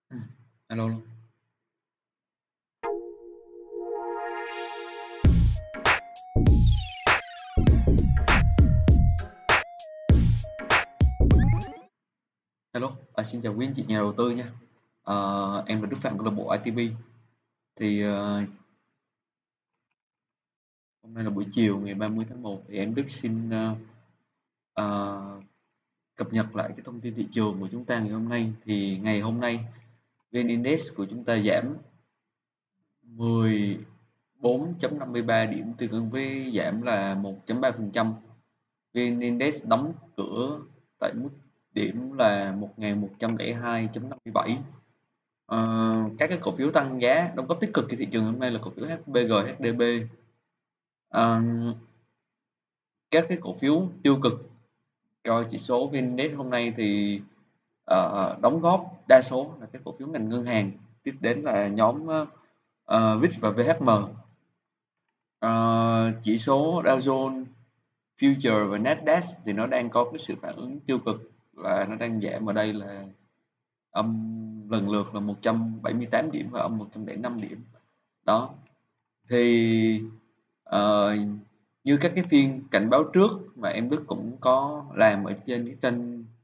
Ừm, alo luôn. Hello, xin chào quý anh chị nhà đầu tư nha. Em là Đức Phạm, câu lạc bộ ITP. Thì, hôm nay là buổi chiều ngày 30/1 thì em Đức xin, ờ, cập nhật lại cái thông tin thị trường của chúng ta ngày hôm nay. Thì ngày hôm nay VN Index của chúng ta giảm 14.53 điểm, tương ứng với giảm là 1.3%. VN Index đóng cửa tại mức điểm là 1.102.57. Các cái cổ phiếu tăng giá đóng góp tích cực cho thị trường hôm nay là cổ phiếu HPG, HDB. Ờ, các cái cổ phiếu tiêu cực cho chỉ số VN Index hôm nay thì đóng góp đa số là các cổ phiếu ngành ngân hàng, tiếp đến là nhóm VIX và VHM. Chỉ số Dow Jones Future và Nasdaq thì nó đang có cái sự phản ứng tiêu cực, là nó đang giảm ở đây là âm lần lượt là 178 điểm và âm 105 điểm. Đó, thì như các cái phiên cảnh báo trước mà em Đức cũng có làm ở trên cái kênh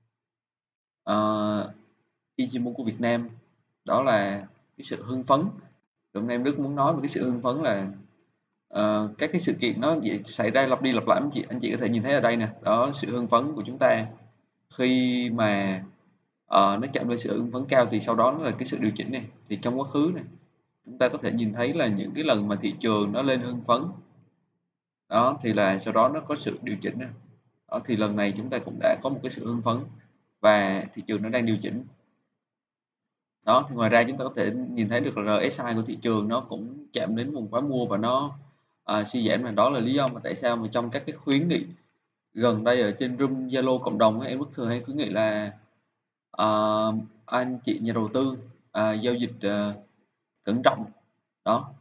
Ichimonku của Việt Nam, đó là cái sự hưng phấn. Hôm nay em Đức muốn nói về cái sự hưng phấn là các cái sự kiện nó xảy ra lặp đi lặp lại, anh chị có thể nhìn thấy ở đây nè. Đó, sự hưng phấn của chúng ta khi mà nó chạm lên sự hưng phấn cao thì sau đó nó là cái sự điều chỉnh này. Thì trong quá khứ này chúng ta có thể nhìn thấy là những cái lần mà thị trường nó lên hưng phấn đó thì là sau đó nó có sự điều chỉnh này. Đó, thì lần này chúng ta cũng đã có một cái sự hưng phấn và thị trường nó đang điều chỉnh. Đó, thì ngoài ra chúng ta có thể nhìn thấy được là RSI của thị trường nó cũng chạm đến vùng quá mua và nó suy giảm, là đó là lý do mà tại sao mà trong các cái khuyến nghị gần đây ở trên room Zalo cộng đồng ấy, em rất thường hay khuyến nghị là anh chị nhà đầu tư giao dịch cẩn trọng. Đó,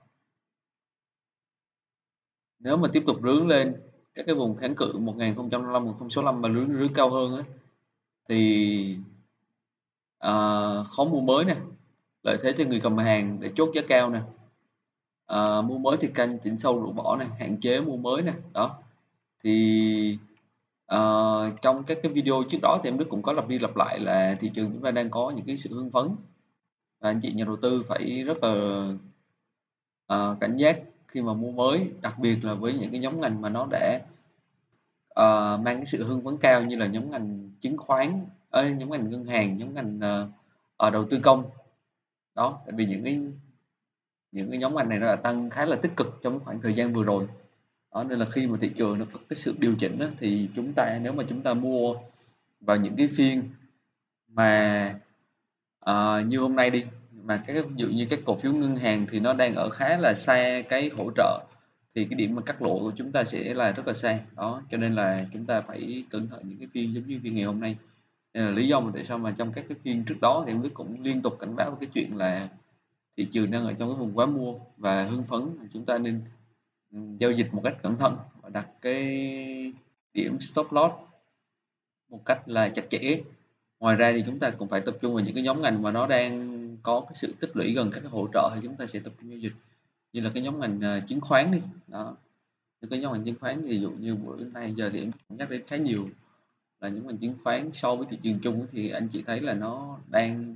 nếu mà tiếp tục rướn lên các cái vùng kháng cự 1005, 1065 và rướn cao hơn á, thì khó mua mới nè, lợi thế cho người cầm hàng để chốt giá cao nè. Mua mới thì canh chỉnh sâu rũ bỏ này, hạn chế mua mới nè. Đó, thì trong các cái video trước đó thì em Đức cũng có lặp đi lặp lại là thị trường chúng ta đang có những cái sự hưng phấn và anh chị nhà đầu tư phải rất là cảnh giác khi mà mua mới, đặc biệt là với những cái nhóm ngành mà nó đã mang cái sự hưng phấn cao, như là nhóm ngành chứng khoán, nhóm ngành ngân hàng, nhóm ngành đầu tư công. Đó, tại vì những cái nhóm ngành này nó đã tăng khá là tích cực trong khoảng thời gian vừa rồi. Đó, nên là khi mà thị trường nó có cái sự điều chỉnh á, thì nếu mà chúng ta mua vào những cái phiên mà như hôm nay đi, mà ví dụ như các cổ phiếu ngân hàng thì nó đang ở khá là xa cái hỗ trợ, thì cái điểm mà cắt lỗ của chúng ta sẽ là rất là xa. Đó, cho nên là chúng ta phải cẩn thận những cái phiên giống như phiên ngày hôm nay. Nên là lý do mà tại sao mà trong các cái phiên trước đó thì em Đức cũng liên tục cảnh báo cái chuyện là thị trường đang ở trong cái vùng quá mua và hưng phấn, chúng ta nên giao dịch một cách cẩn thận và đặt cái điểm stop loss một cách là chặt chẽ. Ngoài ra thì chúng ta cũng phải tập trung vào những cái nhóm ngành mà nó đang có cái sự tích lũy gần các cái hỗ trợ, thì chúng ta sẽ tập trung giao dịch, như là cái nhóm ngành chứng khoán đi. Đó, những cái nhóm ngành chứng khoán ví dụ như bữa nay giờ thì em nhắc đến khá nhiều là nhóm ngành chứng khoán so với thị trường chung thì anh chị thấy là nó đang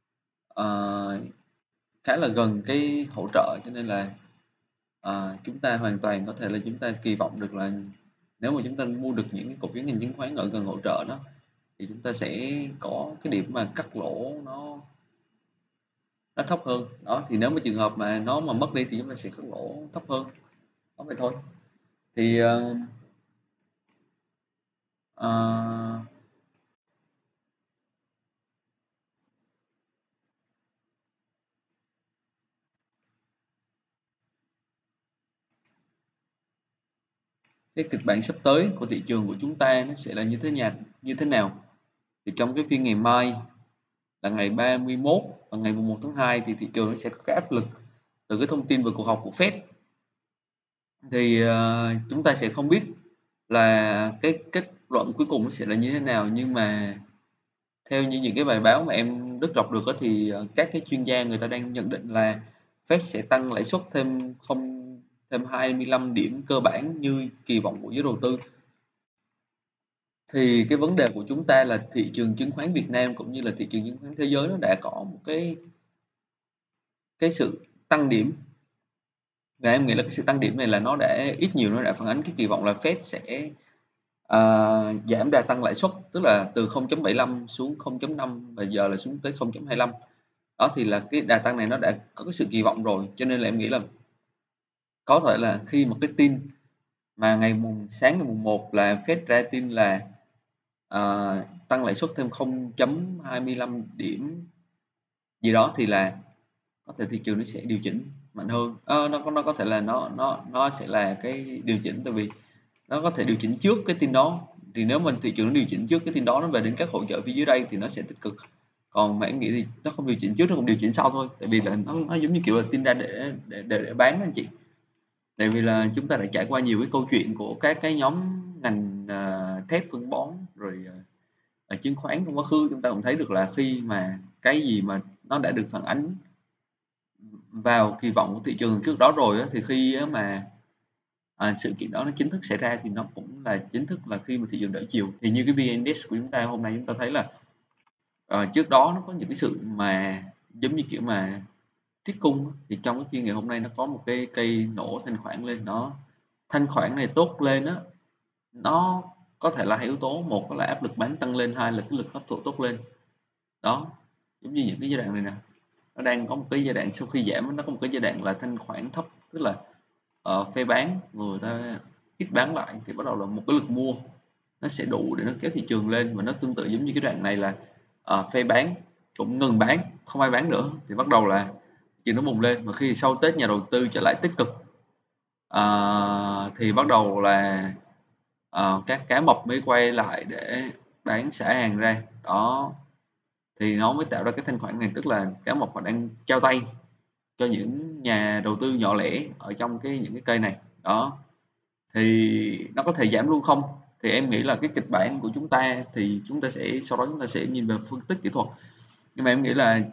khá là gần cái hỗ trợ, cho nên là chúng ta hoàn toàn có thể là chúng ta kỳ vọng được là nếu mà chúng ta mua được những cái cổ phiếu ngành chứng khoán ở gần hỗ trợ đó thì chúng ta sẽ có cái điểm mà cắt lỗ nó thấp hơn. Đó, thì nếu mà trường hợp mà nó mà mất đi thì chúng ta sẽ cắt lỗ thấp hơn. Đó, vậy thôi. Thì ờ, cái kịch bản sắp tới của thị trường của chúng ta nó sẽ là như thế nào? Thì trong cái phiên ngày mai là ngày 31 và ngày 1/2 thì thị trường nó sẽ có cái áp lực từ cái thông tin về cuộc họp của Fed. Thì chúng ta sẽ không biết là cái kết luận cuối cùng nó sẽ là như thế nào, nhưng mà theo như những cái bài báo mà em đọc được thì các cái chuyên gia người ta đang nhận định là Fed sẽ tăng lãi suất thêm 25 điểm cơ bản như kỳ vọng của giới đầu tư. Thì cái vấn đề của chúng ta là thị trường chứng khoán Việt Nam cũng như là thị trường chứng khoán thế giới nó đã có một cái sự tăng điểm, và em nghĩ là cái sự tăng điểm này là nó đã ít nhiều nó đã phản ánh cái kỳ vọng là Fed sẽ giảm đà tăng lãi suất, tức là từ 0.75 xuống 0.5 và giờ là xuống tới 0.25. Đó thì là cái đà tăng này nó đã có cái sự kỳ vọng rồi, cho nên là em nghĩ là có thể là khi một cái tin mà sáng ngày mùng 1 là Fed ra tin là tăng lãi suất thêm 0.25 điểm gì đó thì là có thể thị trường nó sẽ điều chỉnh mạnh hơn. Nó có thể là nó sẽ là cái điều chỉnh, tại vì nó có thể điều chỉnh trước cái tin đó, thì nếu mình thị trường nó điều chỉnh trước cái tin đó nó về đến các hỗ trợ phía dưới đây thì nó sẽ tích cực. Còn mà em nghĩ thì nó không điều chỉnh trước, nó cũng điều chỉnh sau thôi, tại vì là nó giống như kiểu là tin ra để bán anh chị. Tại vì là chúng ta đã trải qua nhiều cái câu chuyện của các cái nhóm ngành thép, phân bón rồi ở chứng khoán trong quá khứ, chúng ta cũng thấy được là khi mà cái gì mà nó đã được phản ánh vào kỳ vọng của thị trường trước đó rồi á, thì khi á mà sự kiện đó nó chính thức xảy ra thì nó cũng là chính thức là khi mà thị trường đảo chiều. Thì như cái VN Index của chúng ta hôm nay chúng ta thấy là trước đó nó có những cái sự mà giống như kiểu mà tiết cung, thì trong cái phiên ngày hôm nay nó có một cái cây nổ thanh khoản lên, thanh khoản này tốt lên á, nó có thể là hai yếu tố, một là áp lực bán tăng lên, hai là cái lực hấp thụ tốt lên. Đó, giống như những cái giai đoạn này nè, nó đang có một cái giai đoạn sau khi giảm nó có một cái giai đoạn là thanh khoản thấp, tức là phe bán người ta ít bán lại thì bắt đầu là một cái lực mua nó sẽ đủ để nó kéo thị trường lên, và nó tương tự giống như cái đoạn này là phe bán cũng ngừng bán, không ai bán nữa thì bắt đầu là chuyện nó bùng lên. Mà khi sau Tết nhà đầu tư trở lại tích cực thì bắt đầu là các cá mập mới quay lại để bán xả hàng ra. Đó thì nó mới tạo ra cái thanh khoản này, tức là cá mập họ đang trao tay cho những nhà đầu tư nhỏ lẻ ở trong những cái cây này. Đó thì nó có thể giảm luôn không, thì em nghĩ là cái kịch bản của chúng ta thì chúng ta sẽ sau đó chúng ta sẽ nhìn về phân tích kỹ thuật, nhưng mà em nghĩ là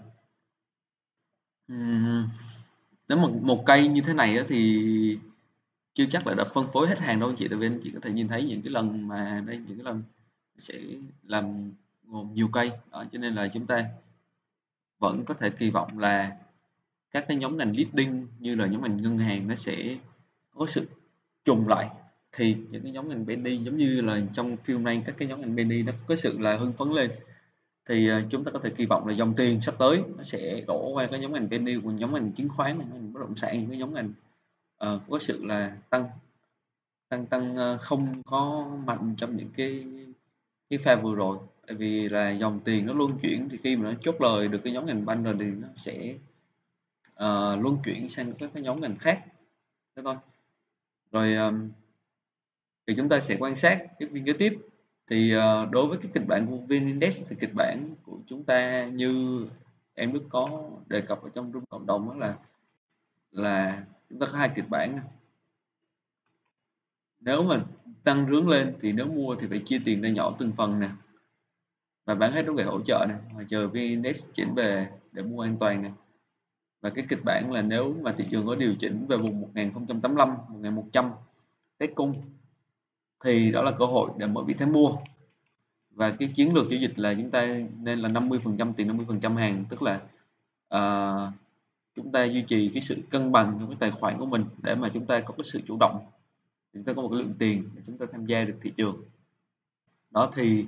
nếu mà một cây như thế này thì chưa chắc là đã phân phối hết hàng đâu anh chị, tại vì anh chị có thể nhìn thấy những cái lần mà đây, những cái lần sẽ làm gồm nhiều cây đó, cho nên là chúng ta vẫn có thể kỳ vọng là các cái nhóm ngành leading như là nhóm ngành ngân hàng nó sẽ có sự trùng lại, thì những cái nhóm ngành penny giống như là trong phim này các cái nhóm ngành penny nó có sự là hưng phấn lên, thì chúng ta có thể kỳ vọng là dòng tiền sắp tới nó sẽ đổ qua cái nhóm ngành penny, còn nhóm ngành chứng khoán, nhóm ngành bất động sản, những cái nhóm ngành có sự là tăng không có mạnh trong những cái pha vừa rồi, tại vì là dòng tiền nó luân chuyển, thì khi mà nó chốt lời được cái nhóm ngành banh rồi thì nó sẽ luân chuyển sang các cái nhóm ngành khác. Thế thôi. Rồi thì chúng ta sẽ quan sát cái phiên kế tiếp. Thì đối với cái kịch bản của VN Index thì kịch bản của chúng ta như em Đức có đề cập ở trong room cộng đồng, đó là chúng ta có hai kịch bản. Nếu mà tăng rướn lên thì nếu mua thì phải chia tiền ra nhỏ từng phần nè, và bán hết lúc về hỗ trợ nè, và chờ VN Index chỉnh về để mua an toàn nè. Và cái kịch bản là nếu mà thị trường có điều chỉnh về vùng 1085, 1100 test cung thì đó là cơ hội để mở vị thế mua. Và cái chiến lược giao dịch là chúng ta nên là 50% tiền, 50% hàng, tức là chúng ta duy trì cái sự cân bằng trong cái tài khoản của mình để mà chúng ta có cái sự chủ động, chúng ta có một cái lượng tiền để chúng ta tham gia được thị trường. Đó thì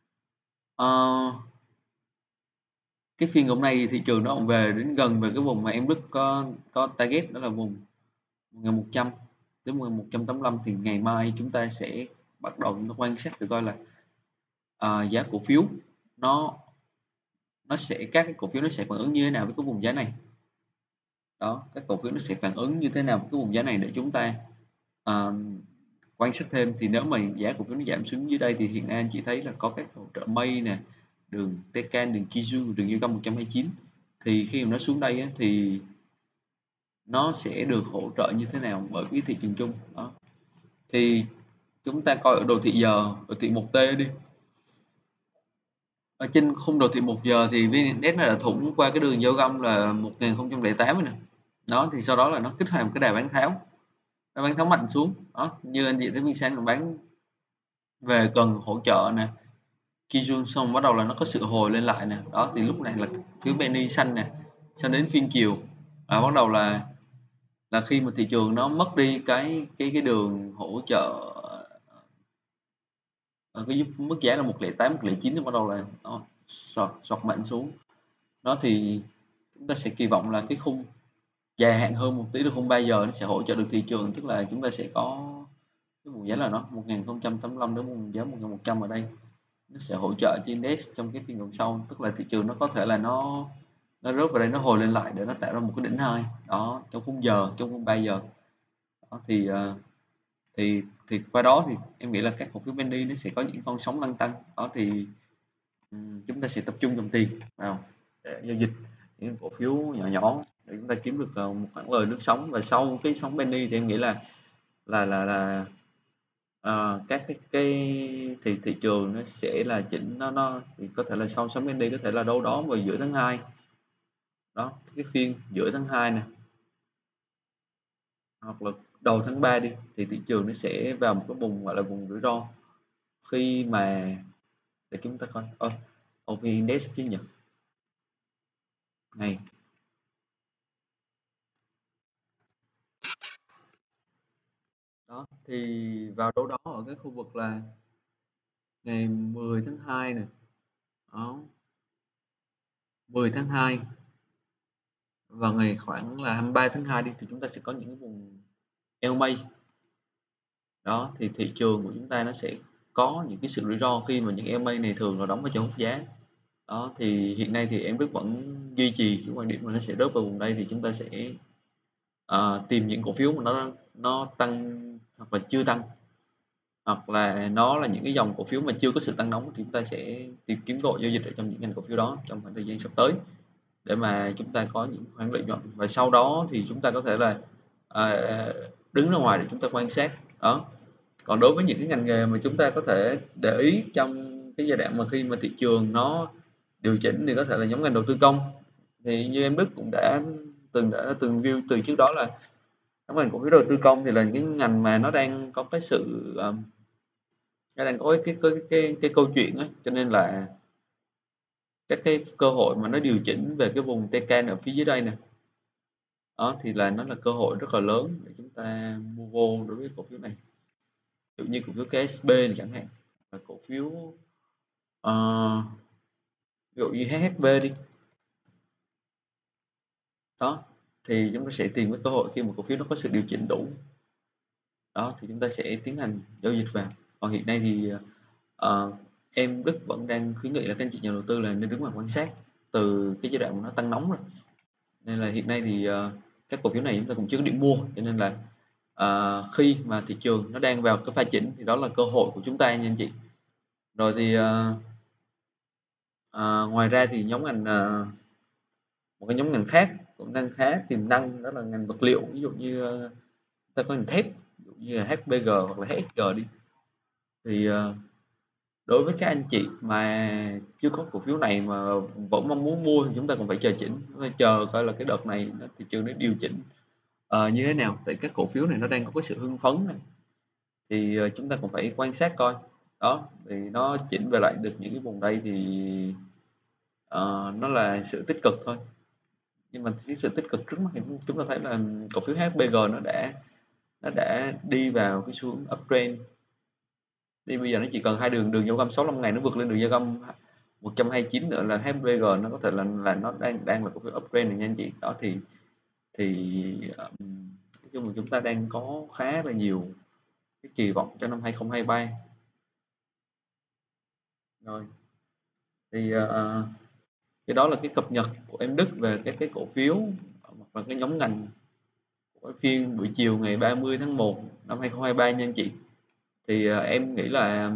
cái phiên hôm nay thị trường nó cũng về đến gần về cái vùng mà em Đức có target, đó là vùng 1100 đến 1185, thì ngày mai chúng ta sẽ bắt đầu quan sát được coi là giá cổ phiếu nó sẽ, các cái cổ phiếu nó sẽ phản ứng như thế nào với cái vùng giá này. Đó, các cổ phiếu nó sẽ phản ứng như thế nào với cái vùng giá này để chúng ta quan sát thêm. Thì nếu mà giá cổ phiếu nó giảm xuống dưới đây thì hiện nay anh chị thấy là có các hỗ trợ mây nè, đường Tenkan, đường Kijun, đường Yêu 129, thì khi mà nó xuống đây á, thì nó sẽ được hỗ trợ như thế nào bởi cái thị trường chung. Đó thì chúng ta coi ở đồ thị giờ, đồ thị 1T đi. Ở trên khung đồ thị 1 giờ thì VN Index nó đã thủng qua cái đường giao găm là 1008 rồi nè. Đó, thì sau đó là nó kích hoạt một cái đà bán tháo. Nó bán tháo mạnh xuống. Đó, như anh chị thấy phiên sáng nó bán về cần hỗ trợ nè. Kijun xong bắt đầu là nó có sự hồi lên lại nè. Đó, thì lúc này là phiếu penny xanh nè. Sau đến phiên chiều bắt đầu là khi mà thị trường nó mất đi cái đường hỗ trợ ở cái mức giá là 108, 109 thì bắt đầu là nó sọt mạnh xuống. Đó thì chúng ta sẽ kỳ vọng là cái khung dài hạn hơn một tí là khung 3 giờ nó sẽ hỗ trợ được thị trường, tức là chúng ta sẽ có cái vùng giá là nó 1085 đến vùng giá 1100 ở đây. Nó sẽ hỗ trợ cho index trong cái phiên tuần sau, tức là thị trường nó có thể là nó rớt vào đây, nó hồi lên lại để nó tạo ra một cái đỉnh hai đó trong khung giờ, trong khung 3 giờ. Đó thì qua đó thì em nghĩ là các cổ phiếu penny nó sẽ có những con sóng lăn tăng. Đó thì chúng ta sẽ tập trung dòng tiền vào để giao dịch những cổ phiếu nhỏ nhỏ để chúng ta kiếm được một khoản lời nước sống. Và sau cái sóng penny thì em nghĩ là các cái thì thị trường nó sẽ là chỉnh, nó thì có thể là sau sóng penny có thể là đâu đó vào giữa tháng 2. Đó, cái phiên giữa tháng 2 nè, hoặc là đầu tháng 3 đi, thì thị trường nó sẽ vào một cái vùng gọi là vùng rủi ro khi mà để chúng ta coi OP Index chứ nhỉ, này đó thì vào đâu đó ở cái khu vực là ngày 10 tháng 2 nè, đó 10 tháng 2 và ngày khoảng là 23 tháng 2 đi, thì chúng ta sẽ có những cái vùng ELMA. Đó thì thị trường của chúng ta nó sẽ có những cái sự rủi ro khi mà những ELMA này thường là đóng ở chỗ hút giá. Đó thì hiện nay thì em Đức vẫn duy trì cái quan điểm là nó sẽ rớt vào vùng đây, thì chúng ta sẽ tìm những cổ phiếu mà nó tăng hoặc là chưa tăng, hoặc là nó là những cái dòng cổ phiếu mà chưa có sự tăng nóng, thì chúng ta sẽ tìm kiếm cơ hội giao dịch ở trong những ngành cổ phiếu đó trong khoảng thời gian sắp tới để mà chúng ta có những khoản lợi nhuận, và sau đó thì chúng ta có thể là à, đứng ra ngoài để chúng ta quan sát. Đó, còn đối với những cái ngành nghề mà chúng ta có thể để ý trong cái giai đoạn mà khi mà thị trường nó điều chỉnh, thì có thể là giống ngành đầu tư công. Thì như em Đức cũng đã từng view từ trước đó là giống ngành cổ phiếu đầu tư công thì là những cái ngành mà nó đang có cái sự nó đang có cái câu chuyện á, cho nên là các cái cơ hội mà nó điều chỉnh về cái vùng Tenkan ở phía dưới đây nè, đó thì là nó là cơ hội rất là lớn để chúng ta mua vô đối với cổ phiếu này. Ví dụ như cổ phiếu KSB này chẳng hạn, và cổ phiếu ví dụ như HHB đi. Đó thì chúng ta sẽ tìm cái cơ hội khi mà cổ phiếu nó có sự điều chỉnh đủ. Đó thì chúng ta sẽ tiến hành giao dịch vào. Còn hiện nay thì em Đức vẫn đang khuyến nghị là các anh chị nhà đầu tư là nên đứng ngoài quan sát từ cái giai đoạn mà nó tăng nóng rồi. Nên là hiện nay thì các cổ phiếu này chúng ta cũng chưa có điểm mua, cho nên là khi mà thị trường nó đang vào cái pha chỉnh thì đó là cơ hội của chúng ta nha anh chị. Rồi thì ngoài ra thì nhóm ngành một cái nhóm ngành khác cũng đang khá tiềm năng, đó là ngành vật liệu. Ví dụ như ta có ngành thép, ví dụ như là HPG hoặc là HSG đi, thì đối với các anh chị mà chưa có cổ phiếu này mà vẫn mong muốn mua thì chúng ta còn phải chờ chỉnh, phải chờ coi là cái đợt này thị trường nó điều chỉnh như thế nào. Tại các cổ phiếu này nó đang có cái sự hưng phấn này, thì chúng ta còn phải quan sát coi. Đó thì nó chỉnh về lại được những cái vùng đây thì nó là sự tích cực thôi. Nhưng mà cái sự tích cực trước mắt thì chúng ta thấy là cổ phiếu HPG nó đã đi vào cái xu hướng uptrend. Thì bây giờ nó chỉ cần hai đường giao găm 65 ngày nó vượt lên đường giao găm 129 nữa là HPG nó có thể là nó đang là cổ phiếu uptrend này nha anh chị. Đó thì nói chung là chúng ta đang có khá là nhiều cái kỳ vọng cho năm 2023. Rồi thì cái đó là cái cập nhật của em Đức về các cái cổ phiếu hoặc là cái nhóm ngành của phiên buổi chiều ngày 30 tháng 1 năm 2023 nha anh chị. Thì em nghĩ là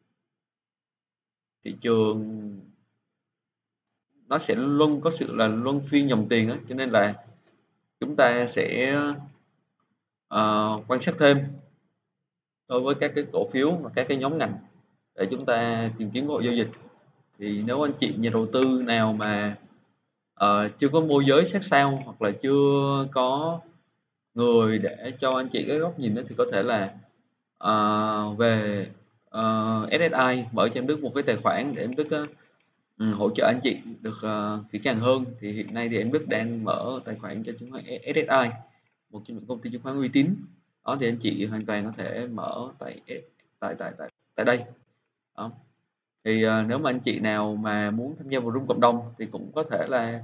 thị trường nó sẽ luôn có sự là luân phiên dòng tiền á, cho nên là chúng ta sẽ quan sát thêm đối với các cái cổ phiếu và các cái nhóm ngành để chúng ta tìm kiếm cơ hội giao dịch. Thì nếu anh chị nhà đầu tư nào mà chưa có môi giới sát sao hoặc là chưa có người để cho anh chị cái góc nhìn đó, thì có thể là về SSI mở cho em Đức một cái tài khoản để em Đức hỗ trợ anh chị được kỹ càng hơn. Thì hiện nay thì em Đức đang mở tài khoản cho chứng khoán SSI, một trong những công ty chứng khoán uy tín đó, thì anh chị hoàn toàn có thể mở tại đây đó. Thì nếu mà anh chị nào mà muốn tham gia vào room cộng đồng thì cũng có thể là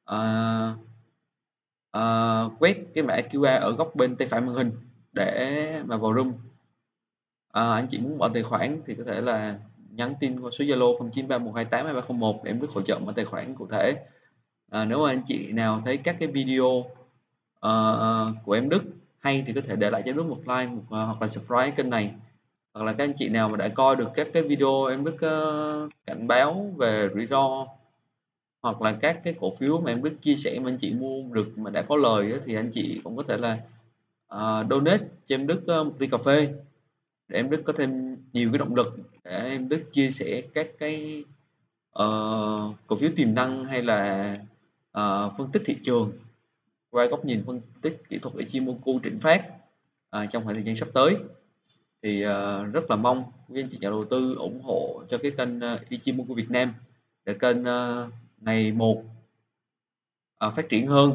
quét cái mã QR ở góc bên tay phải màn hình để mà vào room. Anh chị muốn mở tài khoản thì có thể là nhắn tin qua số Zalo 0931282301 để em Đức hỗ trợ mở tài khoản cụ thể. Nếu mà anh chị nào thấy các cái video của em Đức hay thì có thể để lại cho em Đức một like hoặc là subscribe kênh này. Hoặc là các anh chị nào mà đã coi được các cái video em Đức cảnh báo về rủi ro hoặc là các cái cổ phiếu mà em Đức chia sẻ mà anh chị mua được mà đã có lời thì anh chị cũng có thể là donate cho em Đức một ly cà phê để em Đức có thêm nhiều cái động lực để em Đức chia sẻ các cái cổ phiếu tiềm năng hay là phân tích thị trường qua góc nhìn phân tích kỹ thuật Ichimoku Trịnh Phát trong khoảng thời gian sắp tới. Thì rất là mong quý anh chị nhà đầu tư ủng hộ cho cái kênh Ichimoku Việt Nam để kênh ngày một phát triển hơn.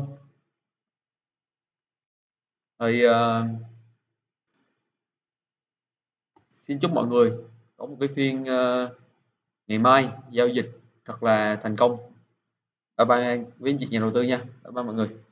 Thì xin chúc mọi người có một cái phiên ngày mai giao dịch thật là thành công. Bye bye quý anh chị nhà đầu tư nha. Bye bye mọi người.